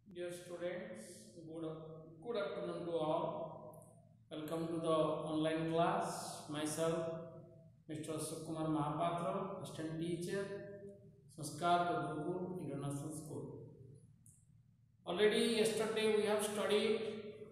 Dear students, good afternoon to all. Welcome to the online class. Myself, Mr. Sukumar Mahapatra, assistant teacher, Sanskar Gurukul International School. Already yesterday we have studied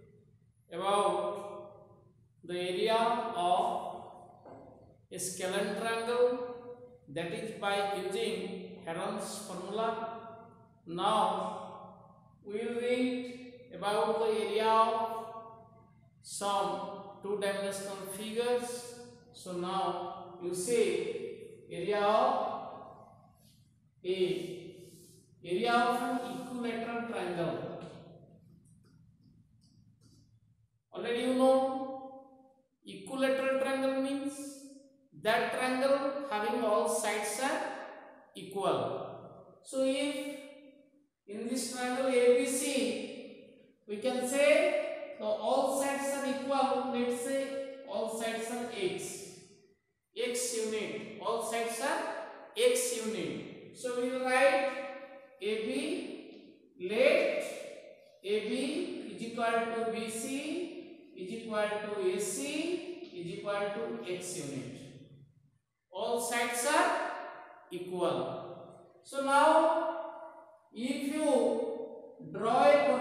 about the area of a scalar triangle, that is by using Heron's formula. Now we will read about the area of some two-dimensional figures. So now you see area of an equilateral triangle. Already you know equilateral triangle means that triangle having all sides are equal. So if in this triangle ABC, we can say all sides are equal. Let's say all sides are x unit. All sides are x unit. So we will write AB. Let AB is equal to BC is equal to AC is equal to x unit. All sides are equal. So now if you draw a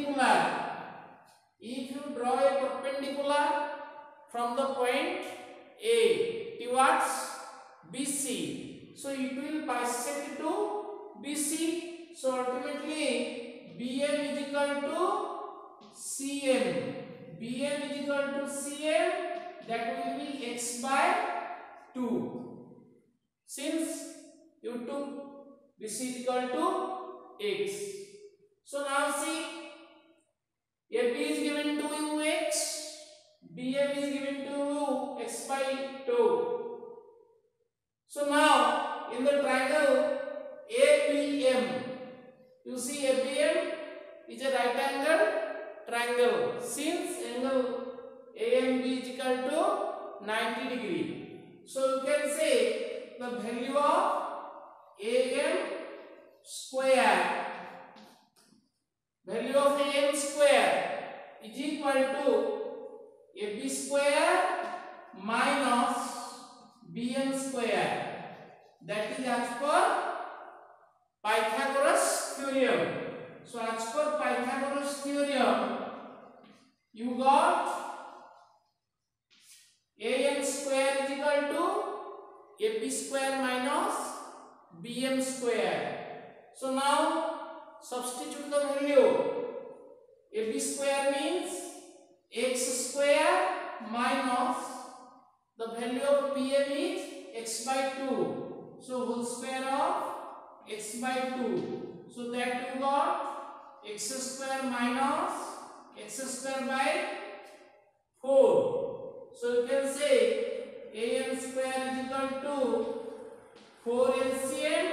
perpendicular from the point A towards BC, so it will bisect to BC. So ultimately BM is equal to CM. BM is equal to CM, that will be x by 2. Since you took BC is equal to x. So now see, AB is given to you x, BM is given to you x by 2. So now in the triangle ABM, you see ABM is a right angle triangle. Since angle AMB is equal to 90 degree, so you can say the value of AM square is equal to AB square minus BM square, that is as per Pythagoras theorem. So as per Pythagoras theorem, you got AM square is equal to AB square minus BM square. So now substitute the value. AB square means x square minus the value of BM is x by 2. So whole square of x by 2. So that you got x square minus x square by 4. So you can say AM square is equal to 4 LCM.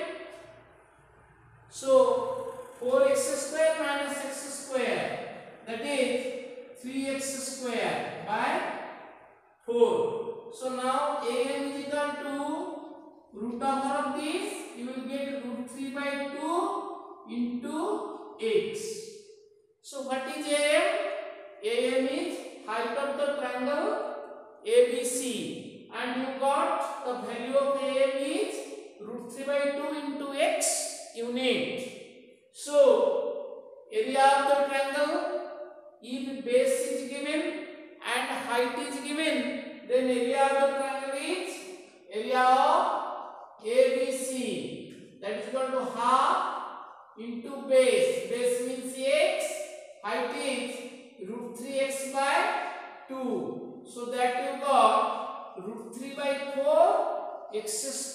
So 4x square minus x square, that is 3x square by 4. So now AM is equal to root of this, you will get root 3 by 2 into x. So what is AM? AM is height of the triangle ABC, and you got the value of AM is root 3 by 2 into x unit. So area of the triangle, if base is given and height is given, then area of the triangle is area of ABC, that is equal to half into base. Base means x, height is root 3x by 2. So that you got root 3 by 4 x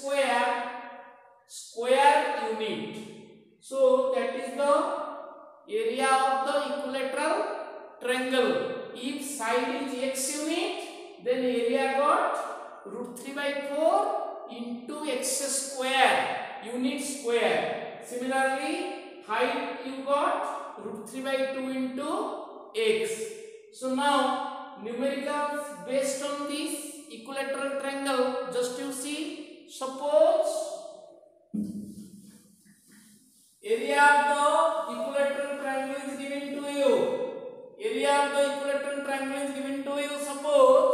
square unit. So that is the area of the equilateral triangle. If side is x unit, then area got root 3 by 4 into x square unit square. Similarly, height you got root 3 by 2 into x. So now numericals based on this equilateral triangle, just you see, suppose area of the equilateral triangle of the equilateral triangle is given to you. Suppose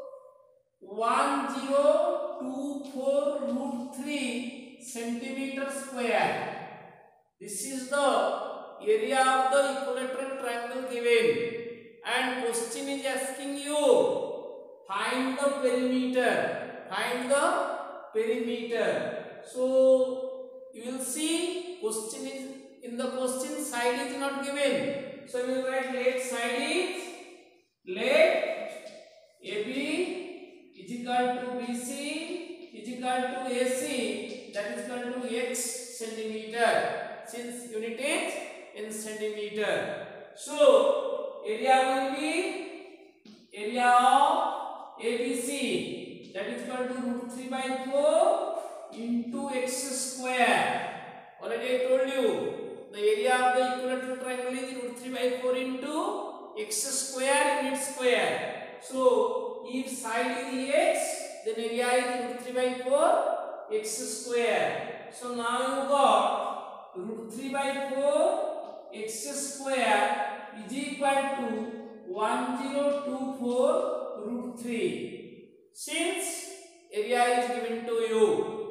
1024 root 3 centimeter square. This is the area of the equilateral triangle given, and question is asking you find the perimeter. Find the perimeter. So you will see question is in the question side is not given. So we will write let side is let AB is equal to BC is equal to AC, that is equal to x centimeter, since unit is in centimeter. So area will be area of ABC, that is equal to root 3 by 4 into x square. Already I told you the area of the equilateral triangle is root 3 by 4 into x square unit square. So if side is x, then area is root 3 by 4 x square. So now you got root 3 by 4 x square is equal to 1024 root 3. Since area is given to you,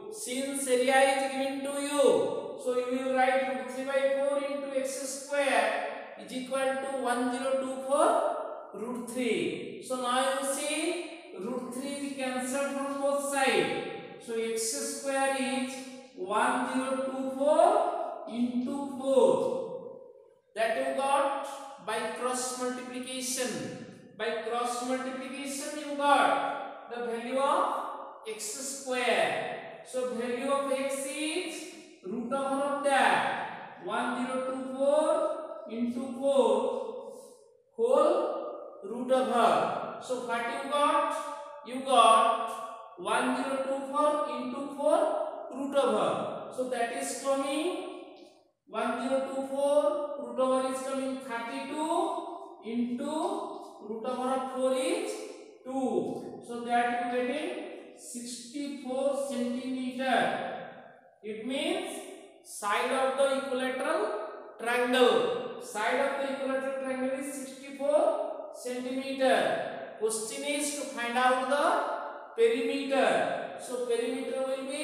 so you will write root 3 by 4 into x square is equal to 1024 root 3. So now you see root 3 is cancelled from both sides. So x square is 1024 into 4. That you got by cross multiplication. By cross multiplication you got the value of x square. So value of x is root over of that 1024 into 4 whole root over. So what you got? You got 1024 into 4 root over. So that is coming 1024 root over is coming 32 into root over of 4 is 2. So that you getting 64 centimeter. It means side of the equilateral triangle. Side of the equilateral triangle is 64 centimeter. Question is to find out the perimeter. So perimeter will be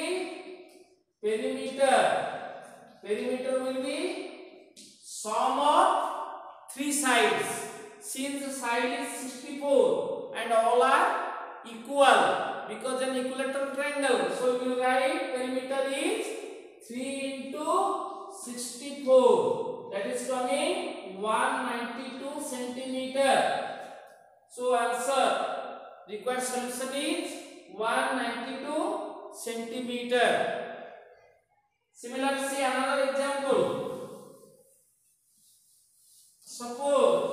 sum of three sides. Since the side is 64 and all are equal because an equilateral triangle, so we will write perimeter is 3 into 64, that is coming 192 centimeter. So answer required solution is 192 centimeter. Similarly, see another example. Suppose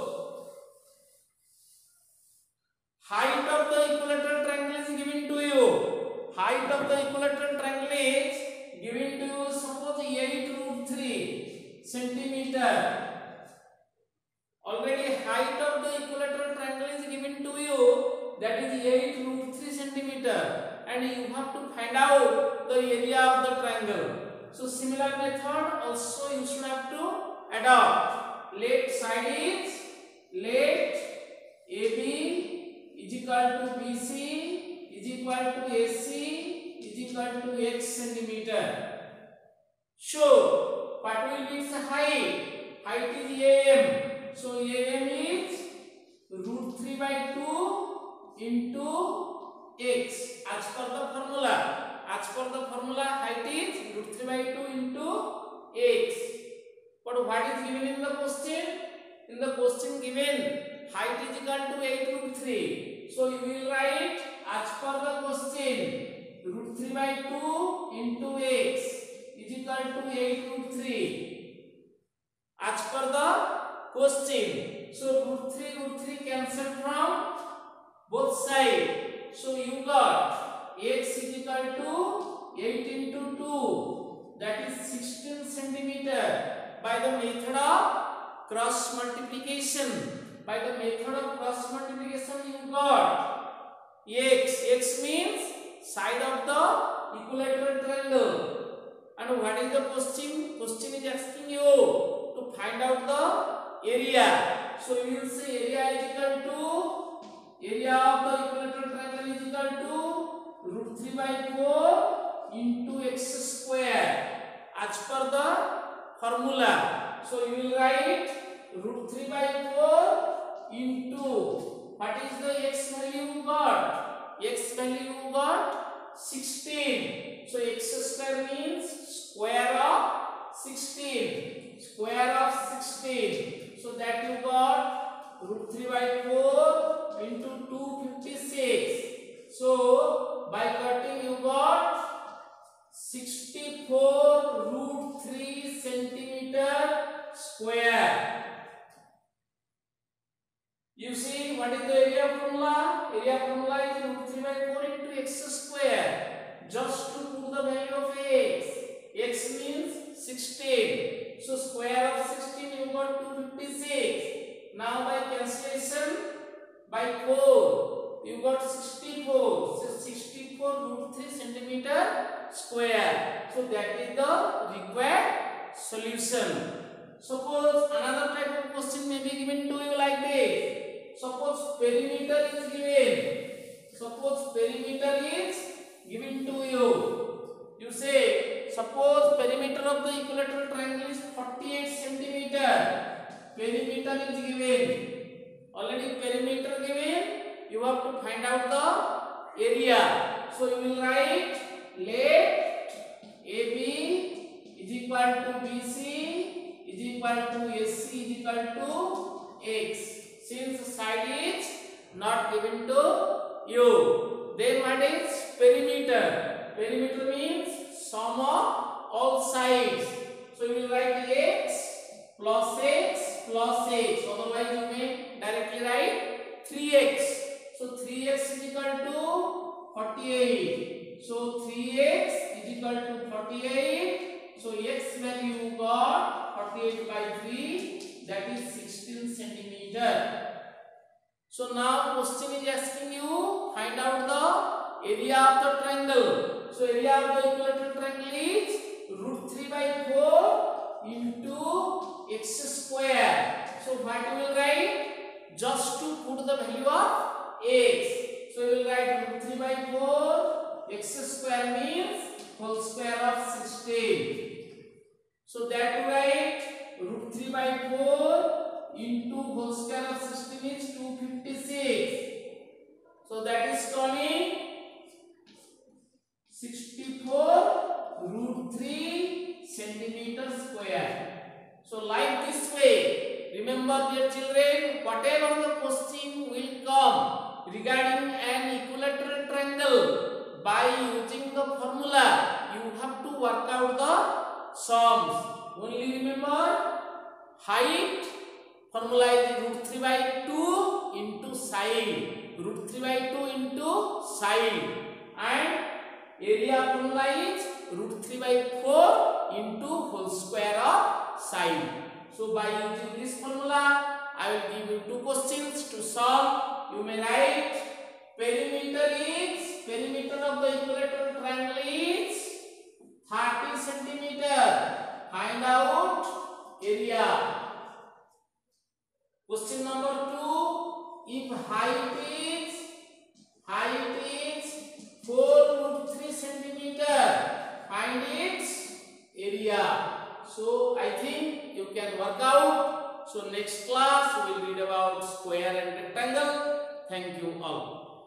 height of the equilateral triangle is given to you. Height of the equilateral triangle is given to you. Suppose 8 root 3 centimeter. Already height of the equilateral triangle is given to you. That is 8 root 3 centimeter. And you have to find out the area of the triangle. So similar method also you should have to adopt. Let side is let AB is equal to BC is equal to AC is equal to x centimeter. So what will be its height? Height is AM. So AM is root 3 by 2 into x as per the formula. As per the formula, height is root 3 by 2 into x. But what is given in the question? In the question given height is equal to 8 root 3. So you will write as per the question root 3 by 2 into x is equal to 8 root 3. As per the question. So root 3 cancelled from both sides. So you got x is equal to 8 into 2, that is 16 centimeter. By the method of cross multiplication, you got x means side of the equilateral triangle. And what is the question? Question is asking you to find out the area. So we will say area is equal to area of the equilateral triangle is equal to root 3 by 4 into x square as per the formula. So you will write root 3 by 4 into what is the x value you got? X value you got 16. So x square means square of 16. Square of 16. So that you got root 3 by 4 into 256. So by cutting you got 64 root 3 centimeter square. You see what is the area formula? Area formula is root 3 by 4 into x square. Just to put the value of x. X means 16. So square of 16 you got 256. Now by cancellation by 4 you got 64. So 64 root 3 centimeter square. So that is the required solution. Suppose another type of question may be given to you like this. Suppose perimeter is given. Suppose perimeter is given to you. You say suppose perimeter of the equilateral triangle is 48 centimeter. Perimeter is given. Already perimeter given. You have to find out the area. So you will write let AB is equal to BC is equal to AC is equal to X. Since side is not given to you, then what is perimeter? Perimeter means sum of all sides. So you will write x plus x plus x. Otherwise you may directly write 3x. So 3x is equal to 48. So 3x is equal to 48. So x value you got 48 by 3, that is 16 centimeter. So now question is asking you find out the area of the triangle. So area of the equilateral triangle is root 3 by 4 into x square. So what you will write? Just to put the value of x. So you will write root 3 by 4 x square means whole square of 16. So that you write root 3 by 4 into whole square of 16 is 256. So that is coming 64 root 3 centimeter square. So like this way, remember dear children, whatever the question will come regarding an equilateral triangle, by using the formula you have to work out the sums. Only remember height formula is root 3 by 2 into side. Root 3 by 2 into side. And area formula is root 3 by 4 into whole square of side. So by using this formula, I will give you two questions to solve. You may write perimeter of the equilateral triangle is 30 centimeter. Find out area. Question number 2. If height is 4 root 3 centimeter, find its area. So I think you can work out. So next class we will read about square and rectangle. Thank you all.